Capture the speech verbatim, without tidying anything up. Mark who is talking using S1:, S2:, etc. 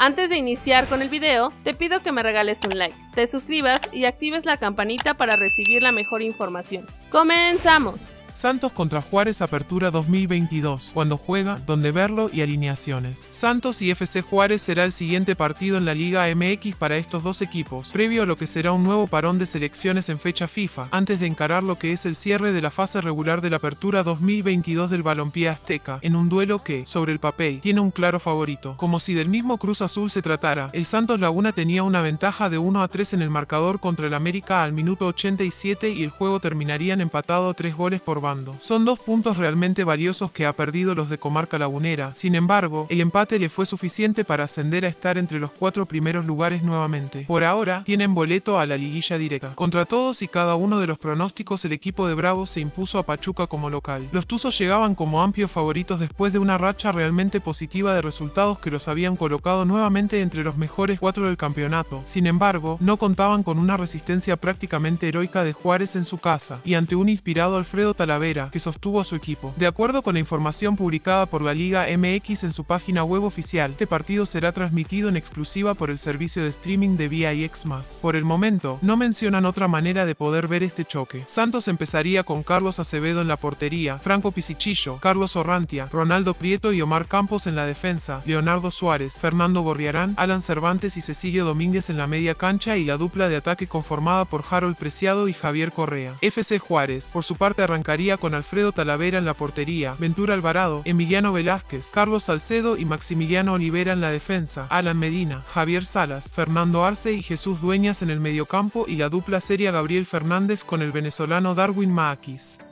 S1: Antes de iniciar con el video, te pido que me regales un like, te suscribas y actives la campanita para recibir la mejor información. ¡Comenzamos!
S2: Santos contra Juárez Apertura dos mil veintidós, cuando juega, dónde verlo y alineaciones. Santos y F C Juárez será el siguiente partido en la Liga M X para estos dos equipos, previo a lo que será un nuevo parón de selecciones en fecha FIFA, antes de encarar lo que es el cierre de la fase regular de la Apertura dos mil veintidós del balompié azteca, en un duelo que, sobre el papel, tiene un claro favorito. Como si del mismo Cruz Azul se tratara, el Santos Laguna tenía una ventaja de uno a tres en el marcador contra el América al minuto ochenta y siete y el juego terminarían empatado a tres goles por bando. Son dos puntos realmente valiosos que ha perdido los de Comarca Lagunera. Sin embargo, el empate le fue suficiente para ascender a estar entre los cuatro primeros lugares nuevamente. Por ahora, tienen boleto a la liguilla directa. Contra todos y cada uno de los pronósticos, el equipo de Bravos se impuso a Pachuca como local. Los Tuzos llegaban como amplios favoritos después de una racha realmente positiva de resultados que los habían colocado nuevamente entre los mejores cuatro del campeonato. Sin embargo, no contaban con una resistencia prácticamente heroica de Juárez en su casa, y ante un inspirado Alfredo Talavera que sostuvo a su equipo. De acuerdo con la información publicada por la Liga M X en su página web oficial, este partido será transmitido en exclusiva por el servicio de streaming de V I X más. Por el momento, no mencionan otra manera de poder ver este choque. Santos empezaría con Carlos Acevedo en la portería, Franco Pisichillo, Carlos Orrantia, Ronaldo Prieto y Omar Campos en la defensa, Leonardo Suárez, Fernando Gorriarán, Alan Cervantes y Cecilio Domínguez en la media cancha y la dupla de ataque conformada por Harold Preciado y Javier Correa. F C Juárez, por su parte, arrancaría con Alfredo Talavera en la portería, Ventura Alvarado, Emiliano Velázquez, Carlos Salcedo y Maximiliano Olivera en la defensa, Alan Medina, Javier Salas, Fernando Arce y Jesús Dueñas en el mediocampo y la dupla seria Gabriel Fernández con el venezolano Darwin Maakis.